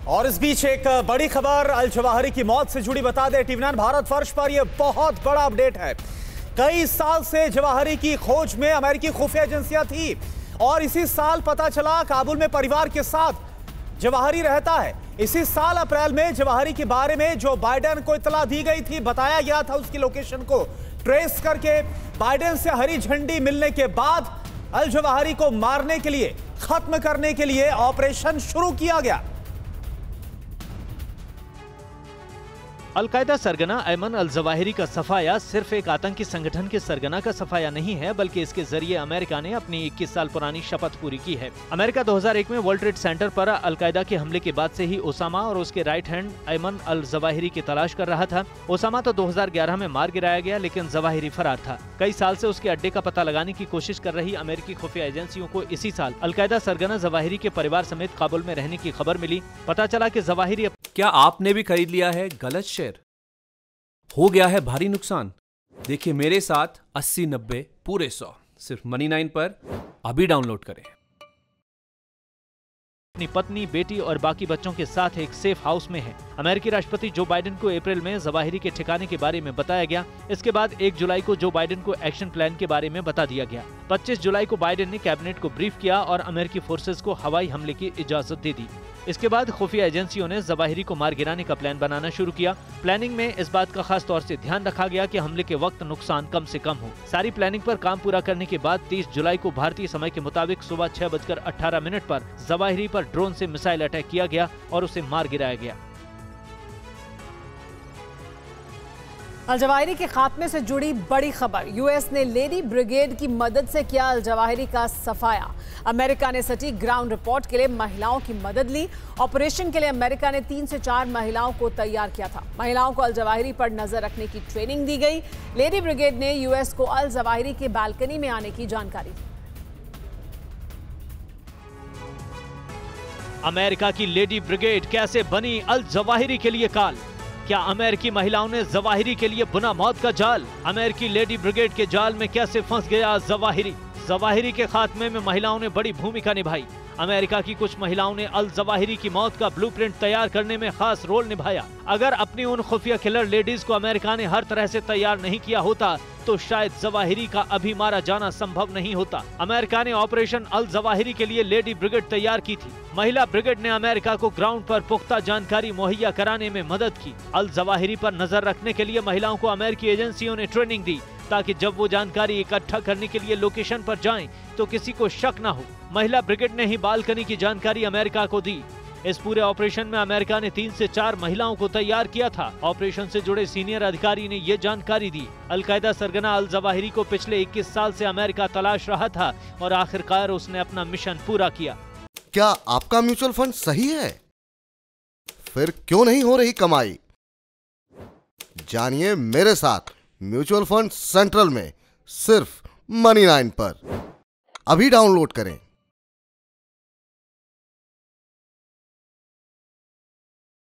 और इस बीच एक बड़ी खबर अल जवाहिरी की मौत से जुड़ी बता दें, टीवी 9 भारत वर्ष पर यह बहुत बड़ा अपडेट है। कई साल से जवाहिरी की खोज में अमेरिकी खुफिया एजेंसियां थी और इसी साल पता चला काबुल में परिवार के साथ जवाहिरी रहता है। इसी साल अप्रैल में जवाहिरी के बारे में जो बाइडेन को इतला दी गई थी, बताया गया था, उसकी लोकेशन को ट्रेस करके बाइडेन से हरी झंडी मिलने के बाद अल जवाहिरी को मारने के लिए, खत्म करने के लिए ऑपरेशन शुरू किया गया। अलकायदा सरगना अयमन अल जवाहिरी का सफाया सिर्फ एक आतंकी संगठन के सरगना का सफाया नहीं है, बल्कि इसके जरिए अमेरिका ने अपनी 21 साल पुरानी शपथ पूरी की है। अमेरिका 2001 में वर्ल्ड ट्रेड सेंटर पर अलकायदा के हमले के बाद से ही ओसामा और उसके right hand Ayman al Zawahiri की तलाश कर रहा था। ओसामा तो 2011 में मार गिराया गया, लेकिन जवाहिरी फरार था। कई साल से उसके अड्डे का पता लगाने की कोशिश कर रही अमेरिकी खुफिया एजेंसियों को इसी साल अलकायदा सरगना जवाहिरी के परिवार समेत काबुल में रहने की खबर मिली। पता चला कि जवाहिरी क्या आपने भी खरीद लिया है गलत शेयर? हो गया है भारी नुकसान? देखिए मेरे साथ 80-90 पूरे 100 सिर्फ Money9 पर अभी डाउनलोड करें। अपनी पत्नी, बेटी और बाकी बच्चों के साथ एक सेफ हाउस में है। अमेरिकी राष्ट्रपति जो बाइडेन को अप्रैल में जवाहिरी के ठिकाने के बारे में बताया गया। इसके बाद 1 जुलाई को जो बाइडेन को एक्शन प्लान के बारे में बता दिया गया। 25 जुलाई को बाइडेन ने कैबिनेट को ब्रीफ किया और अमेरिकी फोर्सेस को हवाई हमले की इजाजत दे दी। इसके बाद खुफिया एजेंसियों ने जवाहिरी को मार गिराने का प्लान बनाना शुरू किया। प्लानिंग में इस बात का खास तौर से ध्यान रखा गया कि हमले के वक्त नुकसान कम से कम हो। सारी प्लानिंग पर काम पूरा करने के बाद 30 जुलाई को भारतीय समय के मुताबिक सुबह 6:18 पर जवाहिरी पर ड्रोन से मिसाइल अटैक किया गया और उसे मार गिराया गया। अल जवाहिरी के खात्मे से जुड़ी बड़ी खबर। यूएस ने लेडी ब्रिगेड की मदद से किया अल जवाहिरी का सफाया। अमेरिका ने सटीक ग्राउंड रिपोर्ट के लिए महिलाओं की मदद ली। ऑपरेशन के लिए अमेरिका ने 3 से 4 महिलाओं को तैयार किया था। महिलाओं को अल जवाहिरी पर नजर रखने की ट्रेनिंग दी गई। लेडी ब्रिगेड ने यूएस को अल जवाहिरी के बालकनी में आने की जानकारी दी। अमेरिका की लेडी ब्रिगेड कैसे बनी अल जवाहिरी के लिए काल? क्या अमेरिकी महिलाओं ने जवाहिरी के लिए बुना मौत का जाल? अमेरिकी लेडी ब्रिगेड के जाल में कैसे फंस गया जवाहिरी? जवाहिरी के खात्मे में महिलाओं ने बड़ी भूमिका निभाई। अमेरिका की कुछ महिलाओं ने अल जवाहिरी की मौत का ब्लूप्रिंट तैयार करने में खास रोल निभाया। अगर अपनी उन खुफिया किलर लेडीज को अमेरिका ने हर तरह से तैयार नहीं किया होता तो शायद जवाहिरी का अभी मारा जाना संभव नहीं होता। अमेरिका ने ऑपरेशन अल जवाहिरी के लिए लेडी ब्रिगेड तैयार की थी। महिला ब्रिगेड ने अमेरिका को ग्राउंड पर पुख्ता जानकारी मुहैया कराने में मदद की। अल जवाहिरी पर नजर रखने के लिए महिलाओं को अमेरिकी एजेंसियों ने ट्रेनिंग दी, ताकि जब वो जानकारी इकट्ठा करने के लिए लोकेशन पर जाएं तो किसी को शक न हो। महिला ब्रिगेड ने ही बालकनी की जानकारी अमेरिका को दी। इस पूरे ऑपरेशन में अमेरिका ने 3 से 4 महिलाओं को तैयार किया था। ऑपरेशन से जुड़े सीनियर अधिकारी ने ये जानकारी दी। अलकायदा सरगना अल जवाहिरी को पिछले 21 साल से अमेरिका तलाश रहा था और आखिरकार उसने अपना मिशन पूरा किया। क्या आपका म्यूचुअल फंड सही है? फिर क्यों नहीं हो रही कमाई? जानिए मेरे साथ म्यूचुअल फंड सेंट्रल में सिर्फ Money9 पर। अभी डाउनलोड करें।